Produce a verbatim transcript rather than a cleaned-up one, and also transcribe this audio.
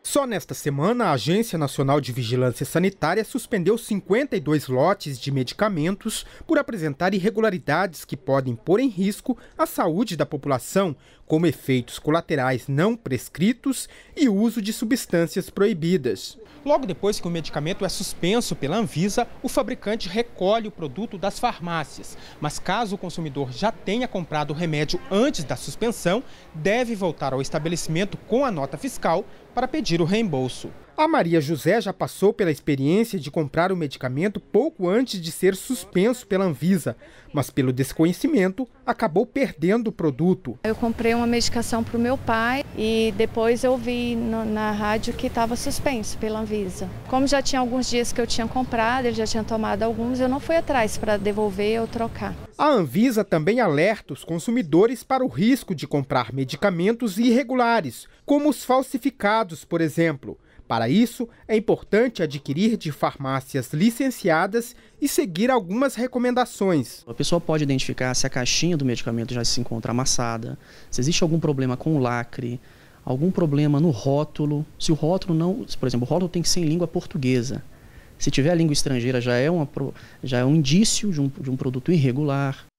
Só nesta semana, a Agência Nacional de Vigilância Sanitária suspendeu cinquenta e dois lotes de medicamentos por apresentar irregularidades que podem pôr em risco a saúde da população, como efeitos colaterais não prescritos e uso de substâncias proibidas. Logo depois que o medicamento é suspenso pela Anvisa, o fabricante recolhe o produto das farmácias. Mas caso o consumidor já tenha comprado o remédio antes da suspensão, deve voltar ao estabelecimento com a nota fiscal para pedir o reembolso. A Maria José já passou pela experiência de comprar o medicamento pouco antes de ser suspenso pela Anvisa, mas pelo desconhecimento acabou perdendo o produto. Eu comprei uma medicação para o meu pai e depois eu vi no, na rádio que estava suspenso pela Anvisa. Como já tinha alguns dias que eu tinha comprado, ele já tinha tomado alguns, eu não fui atrás para devolver ou trocar. A Anvisa também alerta os consumidores para o risco de comprar medicamentos irregulares, como os falsificados, por exemplo. Para isso, é importante adquirir de farmácias licenciadas e seguir algumas recomendações. A pessoa pode identificar se a caixinha do medicamento já se encontra amassada, se existe algum problema com o lacre, algum problema no rótulo. Se o rótulo não, por exemplo, o rótulo tem que ser em língua portuguesa. Se tiver língua estrangeira, já é, uma, já é um indício de um, de um produto irregular.